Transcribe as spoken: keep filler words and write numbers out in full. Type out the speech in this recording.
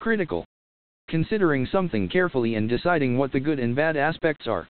critical. Considering something carefully and deciding what the good and bad aspects are.